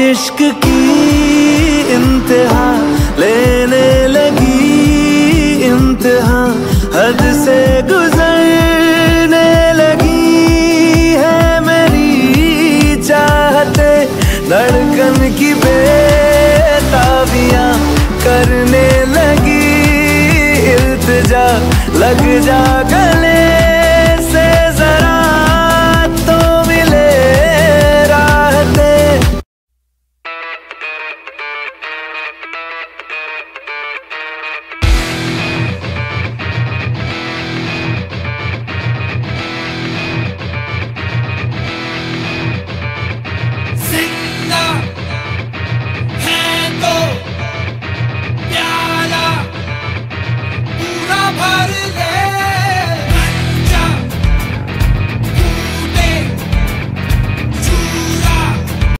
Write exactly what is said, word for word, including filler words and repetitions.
इश्क की इंतहा लेने लगी, इंतहा हद से गुजरने लगी है मेरी चाहते, धड़कन की बेताबियां करने लगी, इल्तिजा लग जा गले